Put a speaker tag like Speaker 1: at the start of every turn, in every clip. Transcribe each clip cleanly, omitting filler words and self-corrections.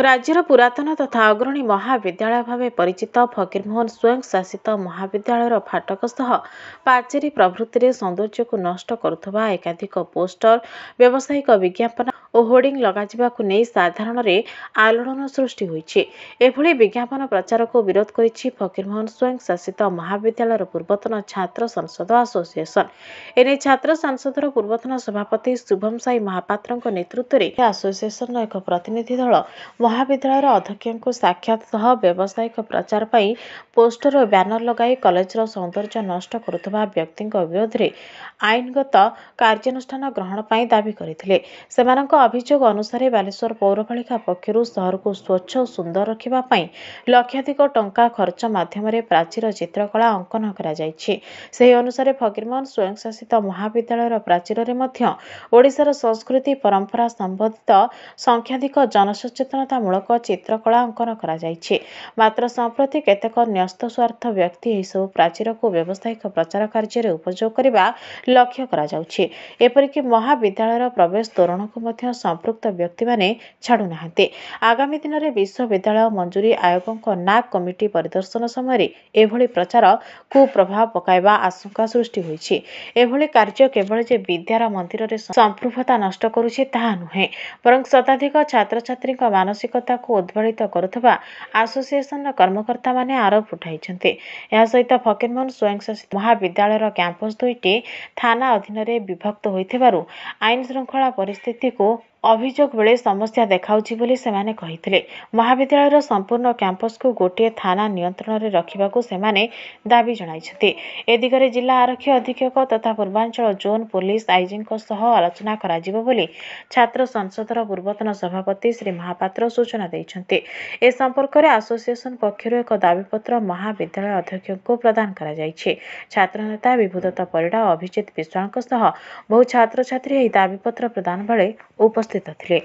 Speaker 1: राज्यर पुरातन तथा अग्रणी महाविद्यालय भाव परिचित फकीरमोहन स्वयं शासित महाविद्यालय फाटक सह पाचेरी प्रभृति सौंदर्य को नष्ट करुवा एकाधिक पोस्टर व्यावसायिक विज्ञापन और होर्डिंग लगाजिबाकु नहीं साधारण आलोड़न सृष्टि होइछि। एभली विज्ञापन प्रचार को विरोध करिछि फकीरमोहन स्वयं शासित महाविद्यालय पूर्वतन छात्र संसद एसोसिएशन। एने छात्र संसदर पूर्वतन सभापति शुभम साई महापात्र नेतृत्व में एसोसिएशन एक प्रतिनिधि दल महाविद्यालय अध्यक्ष साक्षात सह व्यावसायिक प्रचार पाई पोस्टर और ब्यानर लगाई कॉलेजर सौंदर्य नष्ट करुवा व्यक्ति विरोध में आईनगत कार्यानुष्ठान ग्रहण पाई दाबी करथिले। सेमानक अभियोग अनुसार बालेश्वर पौरपालिका पक्षरु शहर को स्वच्छ और सुंदर रखिबा पाई लक्षाधिक टंका खर्च माध्यम प्राचीर चित्रकला अंकन करा जायछि। सेही अनुसार फकीरमोहन स्वयं शासित महाविद्यालय प्राचीर रे मध्य ओडिशार संस्कृति परंपरा संबंधित संख्याधिक जनसचेतनतामूलक चित्रकला अंकन करा जायछि। मात्र संप्रति केतेक न्यस्त स्वार्थ व्यक्ति एही सब प्राचीर को व्यावसायिक प्रचार कार्य उपयोग करने लक्ष्य करा जाउछि। एपरिक महाविद्यालय प्रवेश तोरण को मध्य संपृक्त व्यक्ति माने छाड़ू नाहंते। आगामी दिन में विश्वविद्यालय मंजूरी आयोगों नाक कमिटी परिदर्शन समय एभली प्रचार कुप्रभाव पकाइबा आशंका सृष्टि होइछि। एभली कार्य केवल जे विद्यार मंदिर रे संप्रभुता नष्ट करुछि ताहा नुहे, बरं शताधिक छात्र छात्री मानसिकता को उद्वेलित करुवा एसोसिएशन कर्मकर्ता माने आरोप उठाइछन्ते। या सहित फकीरमोहन स्वयं शासित महाविद्यालय कैंपस दुईटी थाना अधीन में विभक्त होइथिबारु आईन श्रृंखला परिस्थिति को अभियोग बेले समस्या देखाउछि बोली सेमाने कहिथिले। महाविद्यालय संपूर्ण कैंपस को गोटे थाना नियंत्रण में रखिबाकू सेमाने दाबी जणाइछन्ते। ए दिगरे जिला आरक्षी अधीक्षक तथा पूर्वांचल जोन पुलिस आईजी सह आलोचना कराजिबो बोली छात्र संसदर पूर्वतन सभापति श्री महापात्र सूचना दैछन्ते। ए संपर्क में एसोसिएशन पक्षरु एक दाबीपत्र महाविद्यालय अध्यक्ष को प्रदान करा जायछि। छात्र नेता विभूदत्त परिड़ा और अभिजित विश्वाल सह बहु छात्र छात्री एही दाबीपत्र प्रदान बेले उपस्थित थे।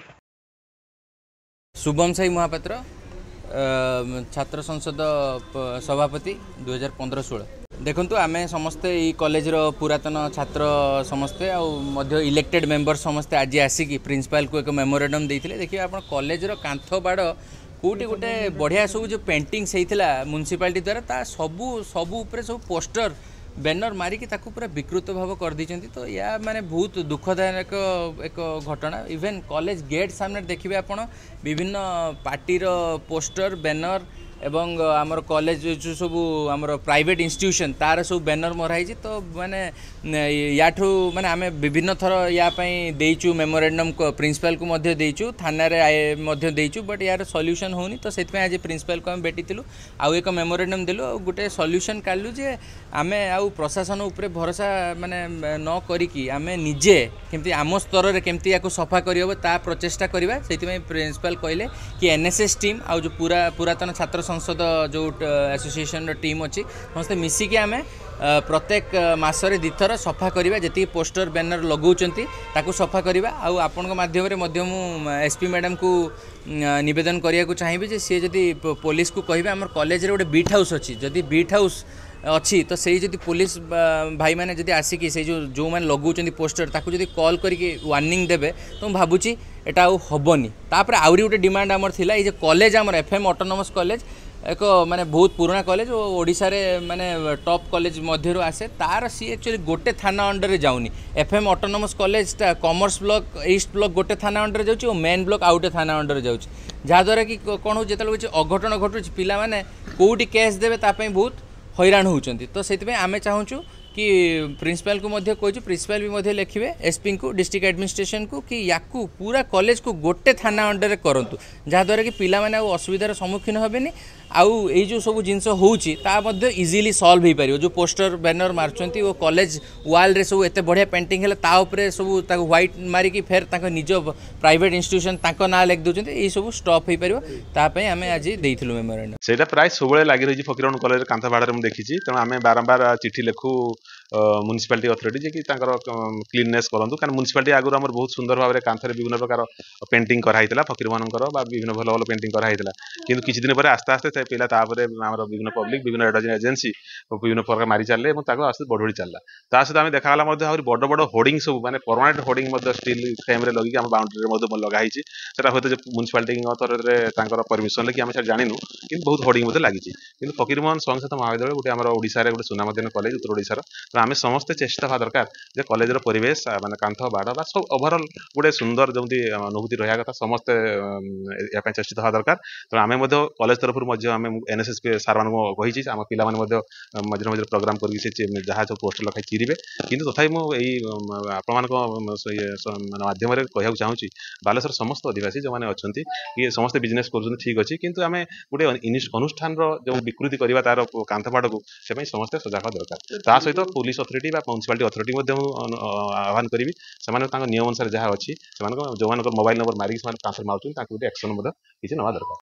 Speaker 2: शुभम साई महापात्र छात्र संसद सभापति 2015-16। देखंतु आमे समस्ते ई कॉलेज रो पुरातन छात्र समस्ते आ इलेक्टेड मेंबर समस्ते आज आसिकी प्रिंसिपल को एक मेमोरेंडम देइथिले। देखिए आपण कॉलेज रो कांथ बाड़ कोटी गोटे बढ़िया सब जो पेंटिंग सहीथिला म्युनिसिपालिटी द्वारा ता सबू ऊपर सब पोस्टर बैनर मारिकी ताकू पूरा विकृत भाव कर दीचंती। तो या माने बहुत दुखदायक एक घटना। इवेन कॉलेज गेट सामने देखिए आपण विभिन्न पार्टी रो पोस्टर बैनर एवं आमर कॉलेज जो सब आमर प्राइवेट इंस्टीट्यूशन तार सब बैनर मराई। तो माने याठू माने आमे विभिन्न थर या पई देइचु मेमोरेंडम को प्रिंसिपल को मध्य देइचु थाना रे मध्य देइचु बट यार सॉल्यूशन होनी। तो सेत में आज प्रिंसिपल को हम भेटिथिलु आउ एक मेमोरेंडम देलु आ गोटे सॉल्यूशन काढलु जे आमे आउ प्रशासन ऊपर भरोसा माने न करिकी आमे निजे केमती आम स्तर रे केमती याको सफा करियो ता प्रचेष्टा करिवा। सेति में प्रिंसिपल कहले कि एनएसएस टीम आ जो पुरातन छात्र संसद जो एसोसिएशन टीम अच्छी समस्त मिसिकी आमे प्रत्येक मासरे दिथर सफा करिबा। जति पोस्टर बैनर लगाउचंती ताकू सफा करिबा। आउ आपनक माध्यम रे मध्य मु एसपी मैडम को निवेदन करिया को चाहिबे जे सी जति पुलिस को कहिबे हमर कॉलेज रे गोटे बीट हाउस अच्छी जदि बीट हाउस अच्छी तो सही जदि पुलिस भाई मैंने जदि आसिकी से जो मैंने लगाउचंती पोस्टर ताकू जदि कॉल करके वार्निंग देबे तो भाबुची एटा आउ हबनी। तापर आउरी गोटे डिमांड आमर थिला ए जे कॉलेज आमर एफएम ऑटोनोमस कॉलेज एक माने बहुत पुराना कॉलेज ओडिशा रे माने टॉप कॉलेज मध्यरु आसे तार सी एक्चुअली गोटे थाना अंडर रे जाउनी। एफएम ऑटोनोमस कॉलेज ता कॉमर्स ब्लॉक ईस्ट ब्लॉक गोटे थाना अंडर जाउची और मेन ब्लॉक आउटे थाना अंडर जाउची। जहा द्वारा कि कोन हो जेतल होची अघटन घटुची पिला माने कोउटी केस देबे ता पई बहुत हैरान होउचंती। तो सेति में आमे चाहूचु कि प्रिंसिपल को मध्य कहूँ प्रिंसिपल भी मध्य लिखिए एसपी को डिस्ट्रिक्ट एडमिनिस्ट्रेशन को कि याकू पूरा कॉलेज को गोटे थाना अंडर करंतु जहाँद्वारा कि पिला माने असुविधार सम्मुखीन हेबेनी आउ ए जो सब जिनस होउची ता मध्य इजीली सॉल्व हो पारियो। जो पोस्टर बैनर मारचंती वो कॉलेज वाल रे सब एते बढ़िया पेंटिंग है ता ऊपर सब ताको व्हाइट मारिकी फेर ताको निज प्राइवेट इंस्टीट्यूशन ताको ना लिख दउचंती ए सब स्टॉप हो पारियो। ता पई हमें आज देइथिलु मेमोरेंडम।
Speaker 3: सेटा प्राय सबले लागि रही फकीरमोहन कॉलेज कांथा बाड़े मु देखिछि। तेणु आमे बारंबार चिठी लेखु म्युनिसिपालिटी अथॉरिटी जे कि क्लीननेस करूँ कारण म्युनिसिपालिटी आगुरी आम बहुत सुंदर भाव में कांथरे विभिन्न प्रकार पेंटिंग कराइला फकीर मानकर विभिन्न भल भल पेंटिंग कराइला किंतु किसी दिन पर आस्ते आस्ते से पिला तापर आम विभिन्न पब्लिक विभिन्न एडवर्टाइजिंग एजेंसी विभिन्न प्रकार मारी चलले आस्ते बढ़ी चलला ता सहित आम देखाला बड़ बड़ होर्डिंग सब माने परमानेंट होर्डिंग स्टील फ्रेम रे लगी आम बाउंड्री लगाई सेटा हयतो म्युनिसिपालिटी अथॉरिटी परमिशन लेकिन आम जानू कि बहुत होर्डिंग लगी कि फकीरमोहन स्वयं सहित महाविद्यालय गोटे आम ओडिशा रे गोटे सुनामधन्य कॉलेज उत्तर ओडिशार तो आम समस्ते चेष्टा हवा दरकार जे कॉलेजर परिवेश माने कांथ बाड़ बा सब ओभरऑल गोटे सुंदर जमी अनुभूति रहा कथा समस्ते या चेष्टित हवा दरकार तो आम कॉलेज तरफ आम एनएसएस सार मान कही आम पिला मझे मझे प्रोग्राम करके जहाँ जो पोस्टर लखाई चिरे किंतु तथापि मुझे माध्यम कहूँ चाहूँगी बालेश्वर समस्त अधिवासी जो मैंने अच्छा ये समस्त बिजनेस कर ठीक अच्छे किंतु आम गोटे अनुष्ठान जो विकृति करवा तार कांथपाड़ को से समस्ते सजग दरकार ता सहित पुलिस अथॉरिटी म्युनिसिपालिटी अथॉरिटी आह्वान करी से नियम अनुसार जहाँ अच्छी जो मोबाइल नंबर मारिक कांथ मार्च एक्शन किसी ना दरकार।